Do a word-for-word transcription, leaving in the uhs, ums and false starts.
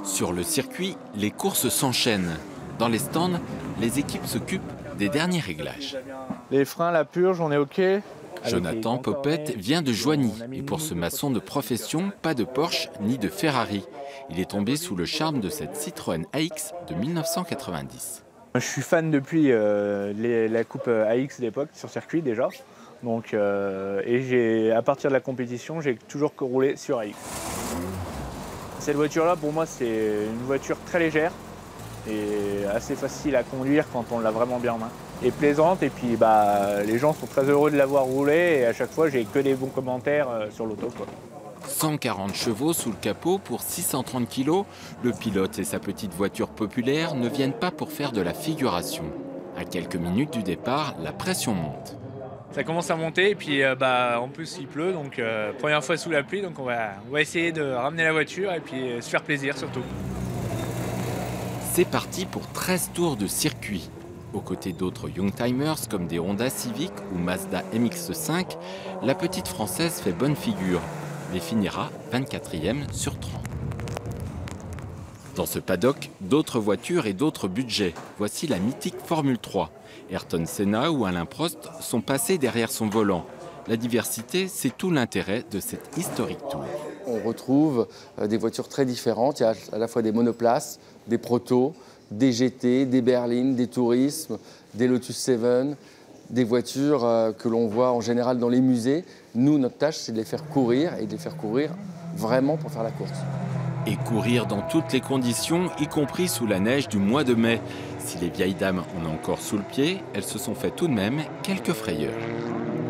Sur le circuit, les courses s'enchaînent. Dans les stands, les équipes s'occupent des derniers réglages. Les freins, la purge, on est OK. Jonathan Popette vient de Joigny et pour ce maçon de profession, pas de Porsche ni de Ferrari. Il est tombé sous le charme de cette Citroën A X de mille neuf cent quatre-vingt-dix. Je suis fan depuis euh, les, la coupe A X d'époque sur circuit déjà. Donc, euh, et j'ai, à partir de la compétition, j'ai toujours roulé sur A X. Cette voiture-là, pour moi, c'est une voiture très légère et assez facile à conduire quand on l'a vraiment bien en main. Et plaisante, et puis bah, les gens sont très heureux de l'avoir roulée et à chaque fois, j'ai que des bons commentaires euh, sur l'auto, quoi. cent quarante chevaux sous le capot pour six cent trente kilos, le pilote et sa petite voiture populaire ne viennent pas pour faire de la figuration. À quelques minutes du départ, la pression monte. Ça commence à monter et puis euh, bah, en plus il pleut, donc euh, première fois sous la pluie, donc on va, on va essayer de ramener la voiture et puis euh, se faire plaisir surtout. C'est parti pour treize tours de circuit. Aux côtés d'autres Youngtimers comme des Honda Civic ou Mazda M X cinq, la petite Française fait bonne figure, mais finira vingt-quatrième sur trente. Dans ce paddock, d'autres voitures et d'autres budgets. Voici la mythique Formule trois. Ayrton Senna ou Alain Prost sont passés derrière son volant. La diversité, c'est tout l'intérêt de cette historique tour. On retrouve des voitures très différentes. Il y a à la fois des monoplaces, des protos, des G T, des berlines, des tourismes, des Lotus sept, des voitures que l'on voit en général dans les musées. Nous, notre tâche, c'est de les faire courir et de les faire courir vraiment pour faire la course. Et courir dans toutes les conditions, y compris sous la neige du mois de mai. Si les vieilles dames en ont encore sous le pied, elles se sont fait tout de même quelques frayeurs.